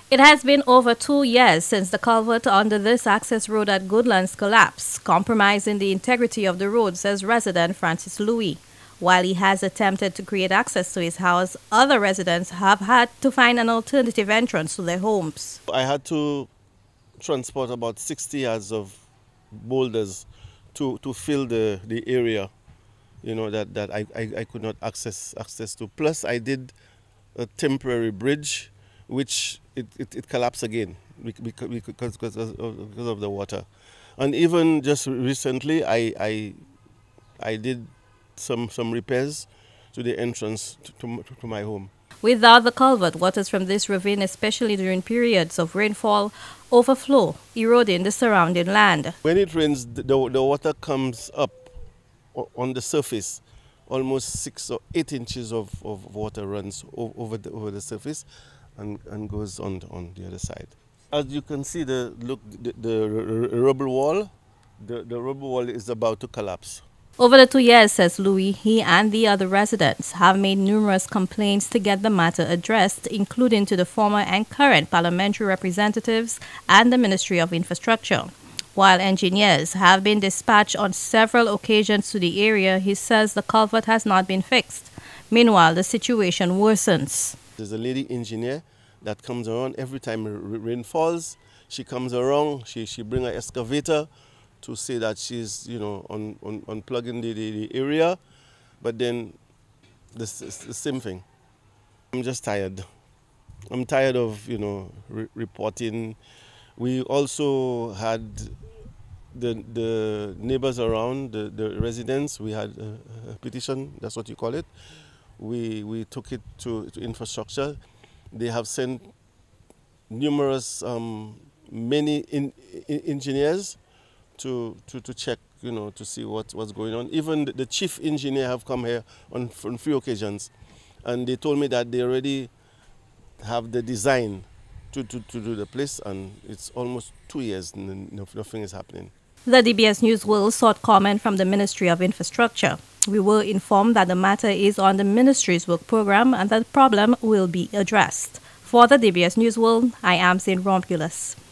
It has been over 2 years since the culvert under this access road at Goodlands collapsed, compromising the integrity of the road, says resident Francis Louis. While he has attempted to create access to his house, other residents have had to find an alternative entrance to their homes. I had to transport about 60 yards of boulders to fill the area, that I could not access to. Plus, I did a temporary bridge, which it collapsed again because of the water. And even just recently, I did some repairs to the entrance to my home. Without the culvert, waters from this ravine, especially during periods of rainfall, overflow, eroding the surrounding land. When it rains, the water comes up on the surface. Almost 6 or 8 inches of water runs over the surface and goes on the other side. As you can see, the rubble wall, the rubble wall is about to collapse. Over the 2 years, says Louis, he and the other residents have made numerous complaints to get the matter addressed, including to the former and current parliamentary representatives and the Ministry of Infrastructure. While engineers have been dispatched on several occasions to the area, he says the culvert has not been fixed. Meanwhile, the situation worsens. There's a lady engineer that comes around every time rain falls. She comes around, she brings an excavator to say that she's, unplugging the area, but then the same thing. I'm just tired. I'm tired of, reporting. We also had the neighbors around, the residents. We had a petition, that's what you call it. We took it to infrastructure. They have sent numerous, many engineers to check, to see what's going on. Even the chief engineer have come here on 3 occasions, and they told me that they already have the design to do the place, and it's almost 2 years and nothing is happening. The DBS News World sought comment from the Ministry of Infrastructure. We were informed that the matter is on the ministry's work program and that the problem will be addressed. For the DBS News World, I am St. Lucia.